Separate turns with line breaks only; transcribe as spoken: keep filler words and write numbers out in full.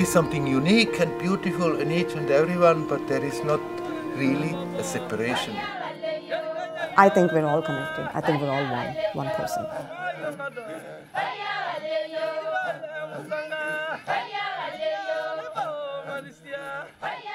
is something unique and beautiful in each and everyone, but there is not really a separation.
I think we're all connected. I think we're all one, one person.
Hey,